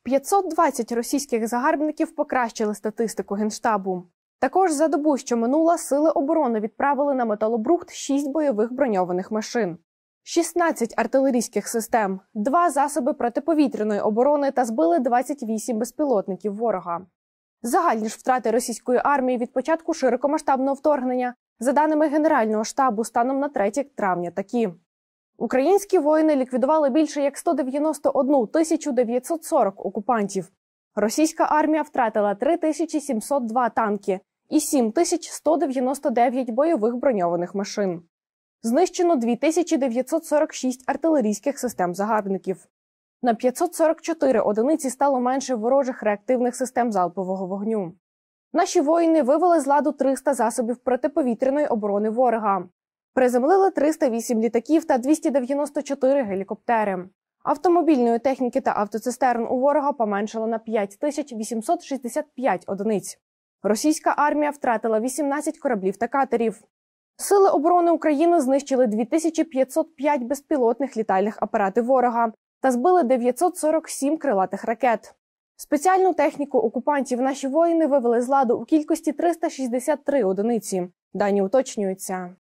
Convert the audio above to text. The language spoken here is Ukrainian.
520 російських загарбників покращили статистику Генштабу. Також за добу, що минула, Сили оборони відправили на металобрухт 6 бойових броньованих машин, 16 артилерійських систем, 2 засоби протиповітряної оборони та збили 28 безпілотників ворога. Загальні ж втрати російської армії від початку широкомасштабного вторгнення, за даними Генерального штабу, станом на 3 травня такі. Українські воїни ліквідували більше як 191 940 окупантів. Російська армія втратила 3702 танки і 7199 бойових броньованих машин. Знищено 2946 артилерійських систем загарбників. На 544 одиниці стало менше ворожих реактивних систем залпового вогню. Наші воїни вивели з ладу 300 засобів протиповітряної оборони ворога. Приземлили 308 літаків та 294 гелікоптери. Автомобільної техніки та автоцистерн у ворога поменшало на 5865 одиниць. Російська армія втратила 18 кораблів та катерів. Сили оборони України знищили 2505 безпілотних літальних апаратів ворога та збили 947 крилатих ракет. Спеціальну техніку окупантів наші воїни вивели з ладу у кількості 363 одиниці. Дані уточнюються.